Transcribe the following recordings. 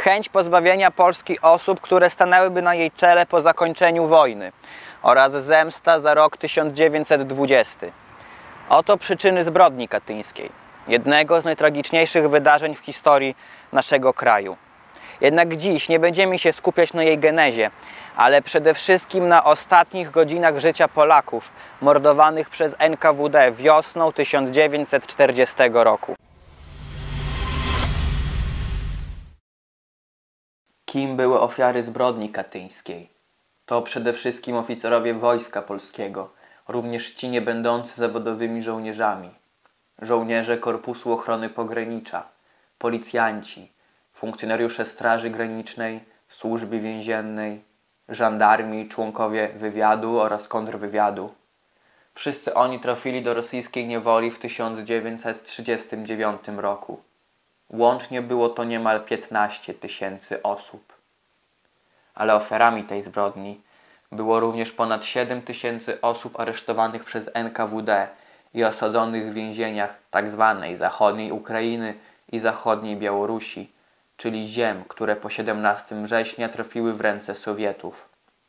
chęć pozbawienia Polski osób, które stanęłyby na jej czele po zakończeniu wojny oraz zemsta za rok 1920. Oto przyczyny zbrodni katyńskiej, jednego z najtragiczniejszych wydarzeń w historii naszego kraju. Jednak dziś nie będziemy się skupiać na jej genezie, ale przede wszystkim na ostatnich godzinach życia Polaków mordowanych przez NKWD wiosną 1940 roku. Kim były ofiary zbrodni katyńskiej? To przede wszystkim oficerowie Wojska Polskiego, również ci nie będący zawodowymi żołnierzami, żołnierze Korpusu Ochrony Pogranicza, policjanci, funkcjonariusze Straży Granicznej, Służby Więziennej, żandarmi, członkowie wywiadu oraz kontrwywiadu. Wszyscy oni trafili do rosyjskiej niewoli w 1939 roku. Łącznie było to niemal 15 000 osób. Ale ofiarami tej zbrodni było również ponad 7 000 osób aresztowanych przez NKWD i osadzonych w więzieniach tzw. zachodniej Ukrainy i zachodniej Białorusi, czyli ziem, które po 17 września trafiły w ręce Sowietów.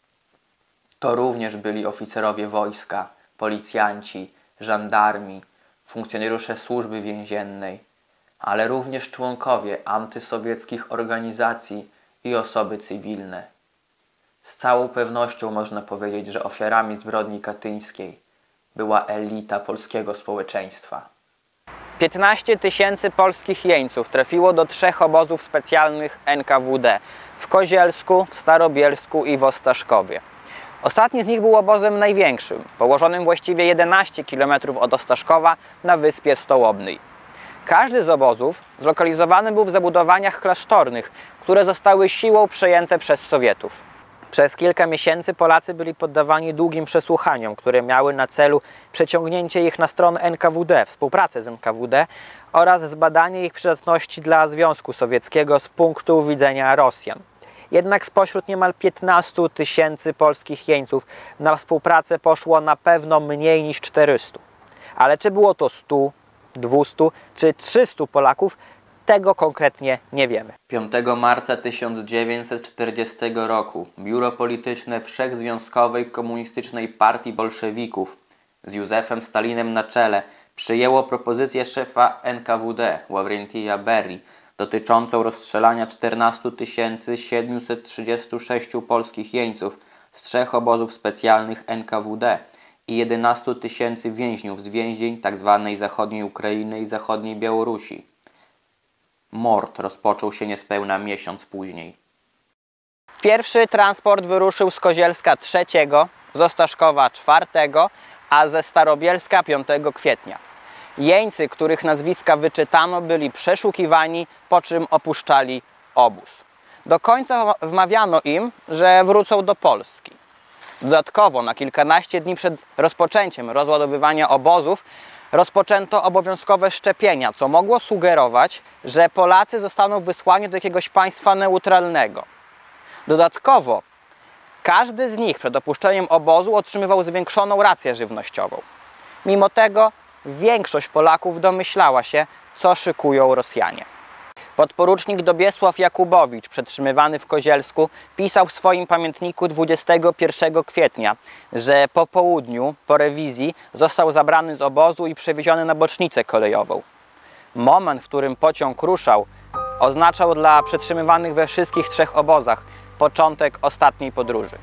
To również byli oficerowie wojska, policjanci, żandarmi, funkcjonariusze służby więziennej, ale również członkowie antysowieckich organizacji i osoby cywilne. Z całą pewnością można powiedzieć, że ofiarami zbrodni katyńskiej była elita polskiego społeczeństwa. 15 000 polskich jeńców trafiło do 3 obozów specjalnych NKWD w Kozielsku, w Starobielsku i w Ostaszkowie. Ostatni z nich był obozem największym, położonym właściwie 11 km od Ostaszkowa na Wyspie Stołobnej. Każdy z obozów zlokalizowany był w zabudowaniach klasztornych, które zostały siłą przejęte przez Sowietów. Przez kilka miesięcy Polacy byli poddawani długim przesłuchaniom, które miały na celu przeciągnięcie ich na stronę NKWD, współpracę z NKWD oraz zbadanie ich przydatności dla Związku Sowieckiego z punktu widzenia Rosjan. Jednak spośród niemal 15 000 polskich jeńców na współpracę poszło na pewno mniej niż 400. Ale czy było to 100, 200 czy 300 Polaków, tego konkretnie nie wiemy. 5 marca 1940 roku Biuro Polityczne Wszechzwiązkowej Komunistycznej Partii Bolszewików z Józefem Stalinem na czele przyjęło propozycję szefa NKWD Ławrentija Berii dotyczącą rozstrzelania 14 736 polskich jeńców z 3 obozów specjalnych NKWD i 11 000 więźniów z więzień tzw. zachodniej Ukrainy i zachodniej Białorusi. Mord rozpoczął się niespełna miesiąc później. Pierwszy transport wyruszył z Kozielska 3, z Ostaszkowa 4, a ze Starobielska 5 kwietnia. Jeńcy, których nazwiska wyczytano, byli przeszukiwani, po czym opuszczali obóz. Do końca wmawiano im, że wrócą do Polski. Dodatkowo na kilkanaście dni przed rozpoczęciem rozładowywania obozów rozpoczęto obowiązkowe szczepienia, co mogło sugerować, że Polacy zostaną wysłani do jakiegoś państwa neutralnego. Dodatkowo każdy z nich przed opuszczeniem obozu otrzymywał zwiększoną rację żywnościową. Mimo tego większość Polaków domyślała się, co szykują Rosjanie. Podporucznik Dobiesław Jakubowicz, przetrzymywany w Kozielsku, pisał w swoim pamiętniku 21 kwietnia, że po południu, po rewizji, został zabrany z obozu i przewieziony na bocznicę kolejową. Moment, w którym pociąg ruszał, oznaczał dla przetrzymywanych we wszystkich 3 obozach początek ostatniej podróży.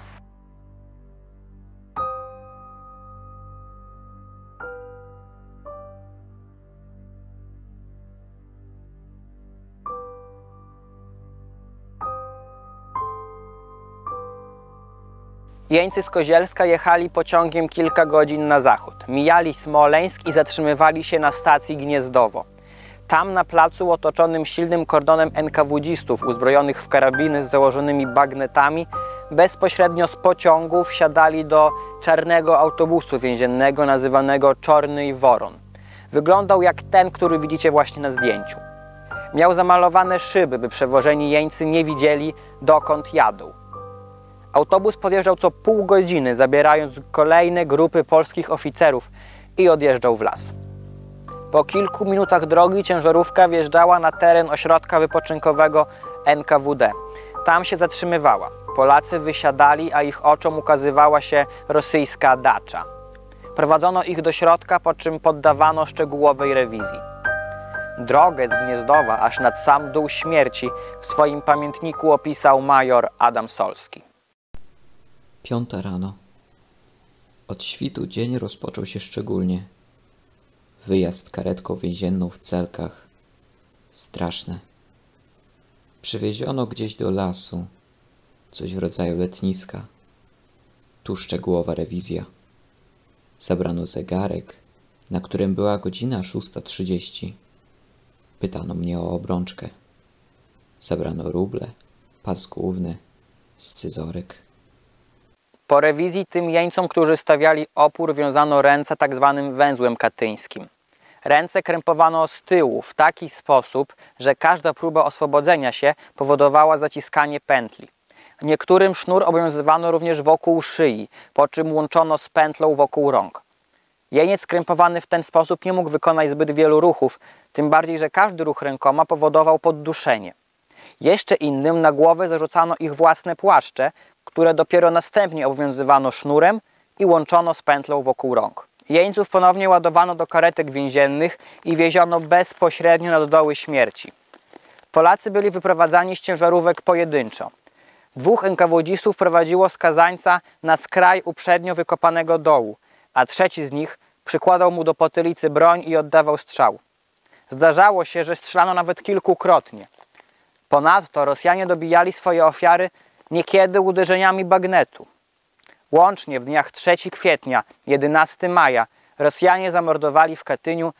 Jeńcy z Kozielska jechali pociągiem kilka godzin na zachód. Mijali Smoleńsk i zatrzymywali się na stacji Gniezdowo. Tam na placu otoczonym silnym kordonem NKWD-istów uzbrojonych w karabiny z założonymi bagnetami bezpośrednio z pociągu wsiadali do czarnego autobusu więziennego nazywanego Czorny Woron. Wyglądał jak ten, który widzicie właśnie na zdjęciu. Miał zamalowane szyby, by przewożeni jeńcy nie widzieli, dokąd jadą. Autobus podjeżdżał co pół godziny, zabierając kolejne grupy polskich oficerów i odjeżdżał w las. Po kilku minutach drogi ciężarówka wjeżdżała na teren ośrodka wypoczynkowego NKWD. Tam się zatrzymywała. Polacy wysiadali, a ich oczom ukazywała się rosyjska dacza. Prowadzono ich do środka, po czym poddawano szczegółowej rewizji. Drogę z Gniezdowa aż nad sam dół śmierci w swoim pamiętniku opisał major Adam Solski. 5 rano. Od świtu dzień rozpoczął się szczególnie. Wyjazd karetką więzienną w Celkach. Straszne. Przywieziono gdzieś do lasu. Coś w rodzaju letniska. Tu szczegółowa rewizja. Zabrano zegarek, na którym była godzina 6:30. Pytano mnie o obrączkę. Zabrano ruble, pas główny, scyzoryk. Po rewizji tym jeńcom, którzy stawiali opór, wiązano ręce tak zwanym węzłem katyńskim. Ręce krępowano z tyłu w taki sposób, że każda próba oswobodzenia się powodowała zaciskanie pętli. Niektórym sznur obowiązywano również wokół szyi, po czym łączono z pętlą wokół rąk. Jeniec skrępowany w ten sposób nie mógł wykonać zbyt wielu ruchów, tym bardziej, że każdy ruch rękoma powodował podduszenie. Jeszcze innym na głowę zarzucano ich własne płaszcze, które dopiero następnie obowiązywano sznurem i łączono z pętlą wokół rąk. Jeńców ponownie ładowano do karetek więziennych i wieziono bezpośrednio na doły śmierci. Polacy byli wyprowadzani z ciężarówek pojedynczo. 2 NKWD-stów prowadziło skazańca na skraj uprzednio wykopanego dołu, a 3 z nich przykładał mu do potylicy broń i oddawał strzał. Zdarzało się, że strzelano nawet kilkukrotnie. Ponadto Rosjanie dobijali swoje ofiary niekiedy uderzeniami bagnetu. Łącznie w dniach 3 kwietnia, 11 maja Rosjanie zamordowali w Katyniu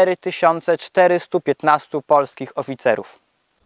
4415 polskich oficerów.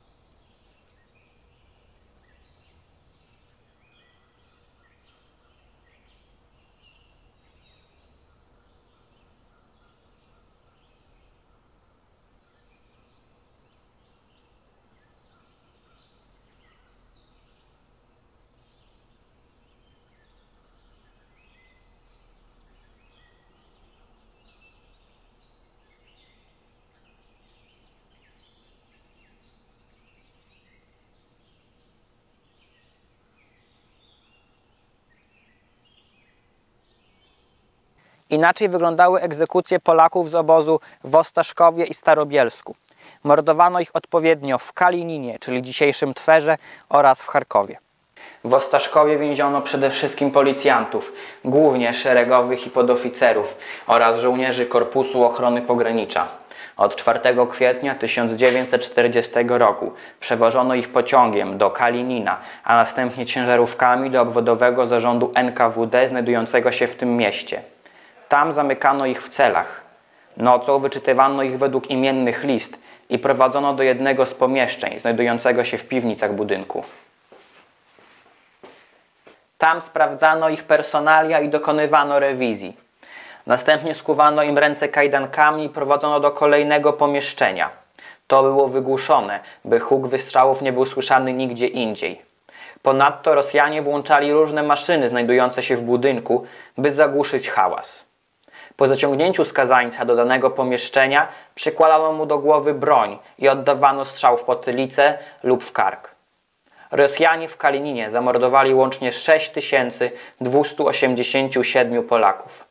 Inaczej wyglądały egzekucje Polaków z obozu w Ostaszkowie i Starobielsku. Mordowano ich odpowiednio w Kalininie, czyli dzisiejszym Twerze, oraz w Charkowie. W Ostaszkowie więziono przede wszystkim policjantów, głównie szeregowych i podoficerów oraz żołnierzy Korpusu Ochrony Pogranicza. Od 4 kwietnia 1940 roku przewożono ich pociągiem do Kalinina, a następnie ciężarówkami do obwodowego zarządu NKWD znajdującego się w tym mieście. Tam zamykano ich w celach. Nocą wyczytywano ich według imiennych list i prowadzono do jednego z pomieszczeń znajdującego się w piwnicach budynku. Tam sprawdzano ich personalia i dokonywano rewizji. Następnie skuwano im ręce kajdankami i prowadzono do kolejnego pomieszczenia. To było wygłuszone, by huk wystrzałów nie był słyszany nigdzie indziej. Ponadto Rosjanie włączali różne maszyny znajdujące się w budynku, by zagłuszyć hałas. Po zaciągnięciu skazańca do danego pomieszczenia przykładano mu do głowy broń i oddawano strzał w potylicę lub w kark. Rosjanie w Kalininie zamordowali łącznie 6287 Polaków.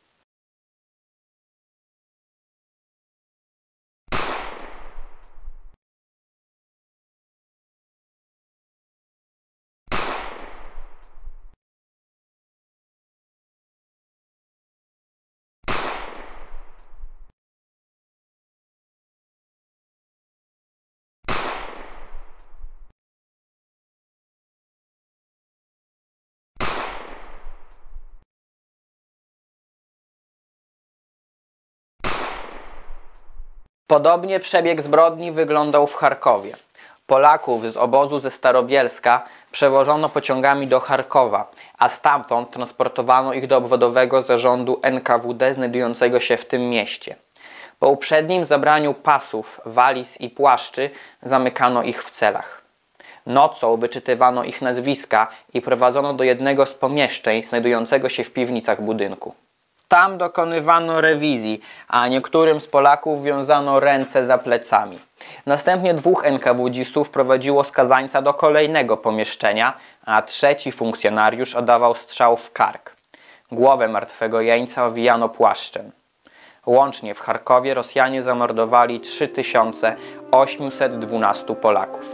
Podobnie przebieg zbrodni wyglądał w Charkowie. Polaków z obozu ze Starobielska przewożono pociągami do Charkowa, a stamtąd transportowano ich do obwodowego zarządu NKWD znajdującego się w tym mieście. Po uprzednim zabraniu pasów, waliz i płaszczy zamykano ich w celach. Nocą wyczytywano ich nazwiska i prowadzono do jednego z pomieszczeń znajdującego się w piwnicach budynku. Tam dokonywano rewizji, a niektórym z Polaków wiązano ręce za plecami. Następnie 2 NKWD-stów prowadziło skazańca do kolejnego pomieszczenia, a 3. funkcjonariusz oddawał strzał w kark. Głowę martwego jeńca owijano płaszczem. Łącznie w Charkowie Rosjanie zamordowali 3812 Polaków.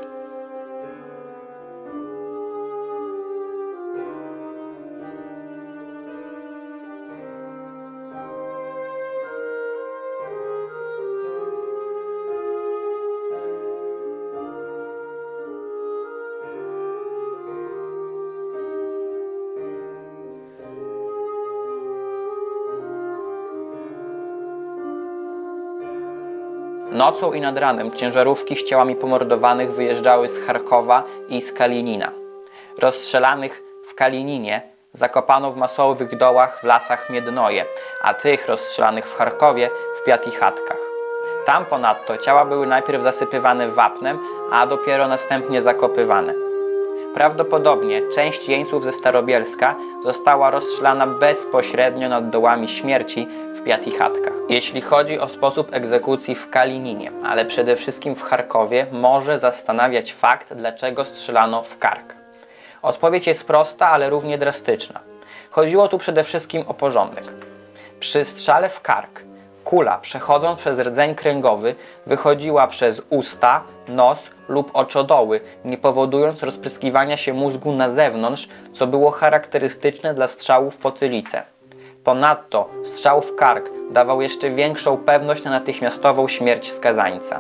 Nocą i nad ranem ciężarówki z ciałami pomordowanych wyjeżdżały z Charkowa i z Kalinina. Rozstrzelanych w Kalininie zakopano w masowych dołach w lasach Miednoje, a tych rozstrzelanych w Charkowie w Piatichatkach. Tam ponadto ciała były najpierw zasypywane wapnem, a dopiero następnie zakopywane. Prawdopodobnie część jeńców ze Starobielska została rozstrzelana bezpośrednio nad dołami śmierci w Piatichatkach. Jeśli chodzi o sposób egzekucji w Kalininie, ale przede wszystkim w Charkowie, może zastanawiać fakt, dlaczego strzelano w kark. Odpowiedź jest prosta, ale równie drastyczna. Chodziło tu przede wszystkim o porządek. Przy strzale w kark kula, przechodząc przez rdzeń kręgowy, wychodziła przez usta, nos lub oczodoły, nie powodując rozpryskiwania się mózgu na zewnątrz, co było charakterystyczne dla strzału w potylicę. Ponadto strzał w kark dawał jeszcze większą pewność na natychmiastową śmierć skazańca.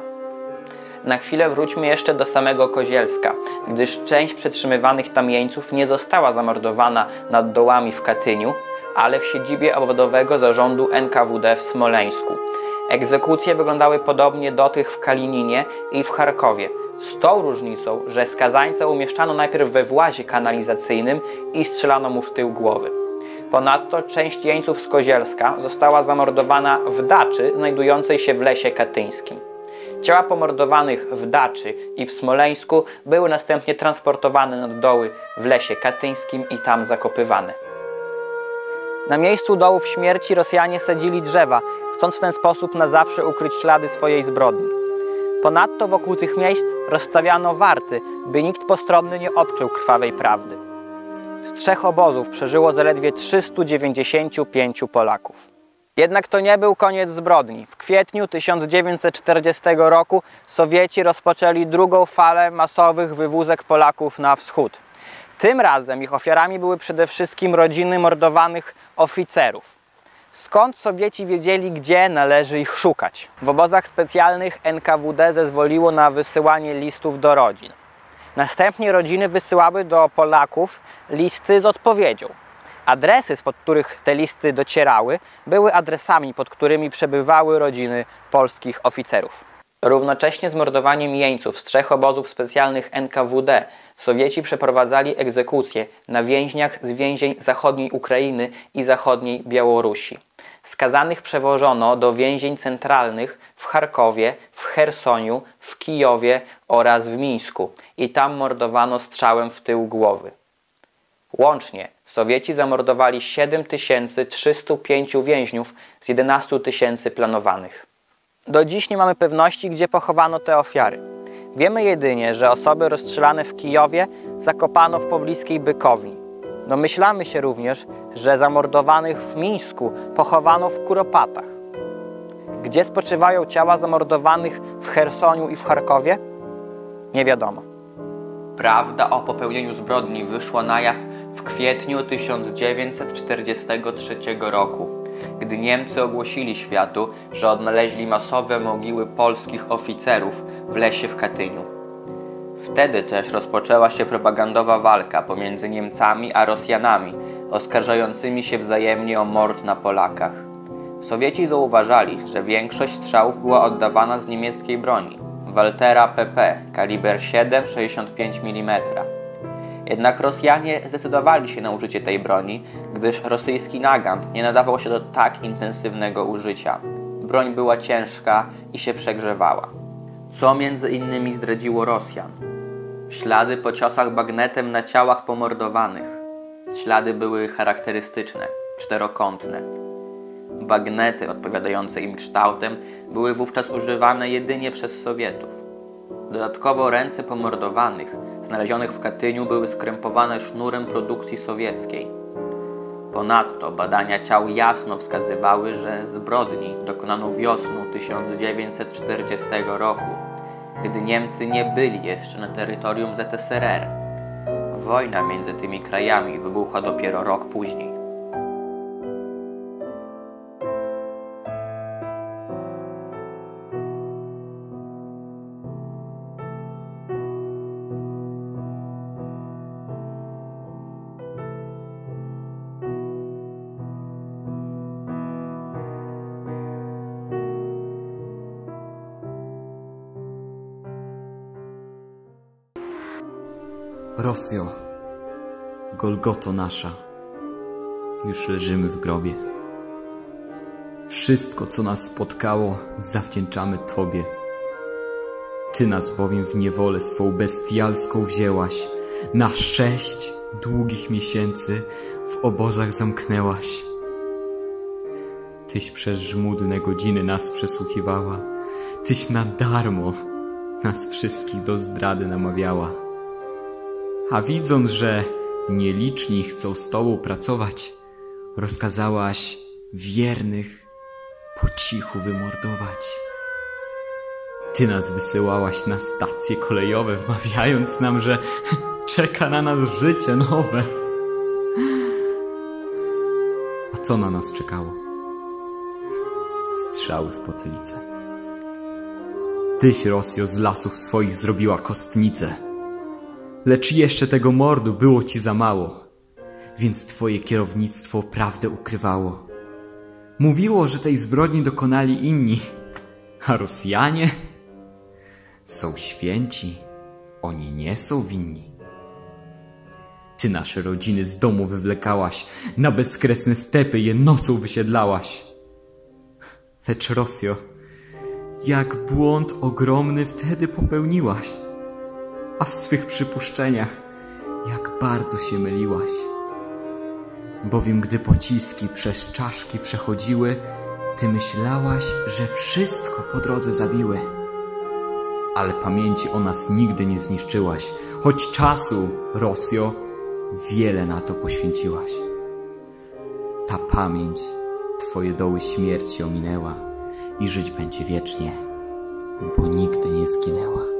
Na chwilę wróćmy jeszcze do samego Kozielska, gdyż część przetrzymywanych tam jeńców nie została zamordowana nad dołami w Katyniu, ale w siedzibie obwodowego zarządu NKWD w Smoleńsku. Egzekucje wyglądały podobnie do tych w Kalininie i w Charkowie, z tą różnicą, że skazańca umieszczano najpierw we włazie kanalizacyjnym i strzelano mu w tył głowy. Ponadto część jeńców z Kozielska została zamordowana w daczy znajdującej się w lesie katyńskim. Ciała pomordowanych w daczy i w Smoleńsku były następnie transportowane nad doły w lesie katyńskim i tam zakopywane. Na miejscu dołów śmierci Rosjanie sadzili drzewa, chcąc w ten sposób na zawsze ukryć ślady swojej zbrodni. Ponadto wokół tych miejsc rozstawiano warty, by nikt postronny nie odkrył krwawej prawdy. Z 3 obozów przeżyło zaledwie 395 Polaków. Jednak to nie był koniec zbrodni. W kwietniu 1940 roku Sowieci rozpoczęli drugą falę masowych wywózek Polaków na wschód. Tym razem ich ofiarami były przede wszystkim rodziny mordowanych oficerów. Skąd Sowieci wiedzieli, gdzie należy ich szukać? W obozach specjalnych NKWD zezwoliło na wysyłanie listów do rodzin. Następnie rodziny wysyłały do Polaków listy z odpowiedzią. Adresy, spod których te listy docierały, były adresami, pod którymi przebywały rodziny polskich oficerów. Równocześnie z mordowaniem jeńców z 3 obozów specjalnych NKWD Sowieci przeprowadzali egzekucje na więźniach z więzień zachodniej Ukrainy i zachodniej Białorusi. Skazanych przewożono do więzień centralnych w Charkowie, w Chersoniu, w Kijowie oraz w Mińsku i tam mordowano strzałem w tył głowy. Łącznie Sowieci zamordowali 7305 więźniów z 11 000 planowanych. Do dziś nie mamy pewności, gdzie pochowano te ofiary. Wiemy jedynie, że osoby rozstrzelane w Kijowie zakopano w pobliskiej Bykowni. Domyślamy się również, że zamordowanych w Mińsku pochowano w Kuropatach. Gdzie spoczywają ciała zamordowanych w Chersoniu i w Charkowie? Nie wiadomo. Prawda o popełnieniu zbrodni wyszła na jaw w kwietniu 1943 roku, gdy Niemcy ogłosili światu, że odnaleźli masowe mogiły polskich oficerów w lesie w Katyniu. Wtedy też rozpoczęła się propagandowa walka pomiędzy Niemcami a Rosjanami, oskarżającymi się wzajemnie o mord na Polakach. Sowieci zauważali, że większość strzałów była oddawana z niemieckiej broni, Waltera PP, kaliber 7,65 mm. Jednak Rosjanie zdecydowali się na użycie tej broni, gdyż rosyjski nagant nie nadawał się do tak intensywnego użycia. Broń była ciężka i się przegrzewała. Co między innymi zdradziło Rosjan? Ślady po ciosach bagnetem na ciałach pomordowanych. Ślady były charakterystyczne, czterokątne. Bagnety odpowiadające im kształtem były wówczas używane jedynie przez Sowietów. Dodatkowo ręce pomordowanych znalezionych w Katyniu były skrępowane sznurem produkcji sowieckiej. Ponadto badania ciał jasno wskazywały, że zbrodni dokonano wiosną 1940 roku, gdy Niemcy nie byli jeszcze na terytorium ZSRR. Wojna między tymi krajami wybuchła dopiero rok później. Rosjo, Golgoto nasza, już leżymy w grobie. Wszystko, co nas spotkało, zawdzięczamy Tobie. Ty nas bowiem w niewolę swą bestialską wzięłaś, na 6 długich miesięcy w obozach zamknęłaś. Tyś przez żmudne godziny nas przesłuchiwała, Tyś na darmo nas wszystkich do zdrady namawiała. A widząc, że nieliczni chcą z Tobą pracować, rozkazałaś wiernych po cichu wymordować. Ty nas wysyłałaś na stacje kolejowe, wmawiając nam, że czeka na nas życie nowe. A co na nas czekało? Strzały w potylicę. Tyś, Rosjo, z lasów swoich zrobiła kostnicę. Lecz jeszcze tego mordu było Ci za mało, więc Twoje kierownictwo prawdę ukrywało. Mówiło, że tej zbrodni dokonali inni, a Rosjanie są święci, oni nie są winni. Ty nasze rodziny z domu wywlekałaś, na bezkresne stepy je nocą wysiedlałaś. Lecz Rosjo, jak błąd ogromny wtedy popełniłaś, a w swych przypuszczeniach jak bardzo się myliłaś. Bowiem gdy pociski przez czaszki przechodziły, Ty myślałaś, że wszystko po drodze zabiły. Ale pamięci o nas nigdy nie zniszczyłaś, choć czasu, Rosjo, wiele na to poświęciłaś. Ta pamięć Twoje doły śmierci ominęła i żyć będzie wiecznie, bo nigdy nie zginęła.